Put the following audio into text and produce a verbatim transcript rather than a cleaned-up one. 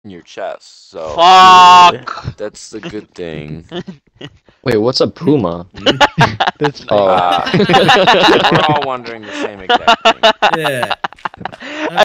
in your chest. So Fuck! that's the good thing. Wait, what's a puma? That's Oh. Uh, we're all wondering the same exact thing. yeah.